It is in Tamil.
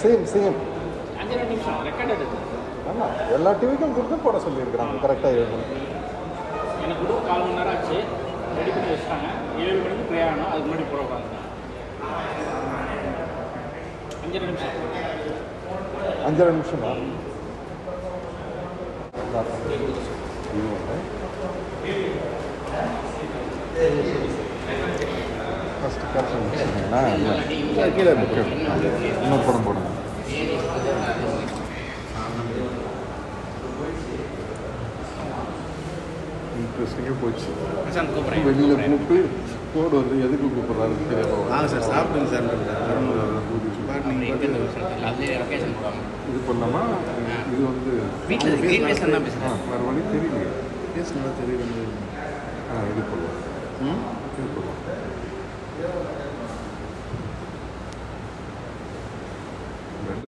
சேம் 5 நிமிஷம் ரெக்கார்ட் எடுத்து. ஆமாம், எல்லா டிவிக்கும் கொடுத்து போட சொல்லியிருக்கிறாங்க கரெக்டாக 7 மணி. எனக்கு கூட 4 மணி நேரம் ஆச்சு, ரெடி பண்ணி வச்சுட்டாங்க. 7 மணிக்கு பிரயாணம், அதுக்கு முன்னாடி போட உட்காந்து 5 நிமிஷம் 5 நிமிஷமா? ஃபஸ்ட்டு கேப்ஷன் வச்சுருந்தீங்கன்னா கீழே இன்னொரு படம் போடுங்க. இன்ட்ரெஸ்டிங்காக போச்சு. வெளியில் கூப்பிட்டு கோடு வந்து எதுக்கு கூப்பிட்றாரு தெரியாம. வாங்க சார், சாப்பிடுங்க சார். இது பண்ணாமா? இது வந்து வீட்டில் ஸ்க்ரீன் பேச தான் பேசுகிறேன். வேறு வழி தெரியலையே. பேசுனா தெரியுது. இது பண்ணலாம். இது பண்ணலாம்.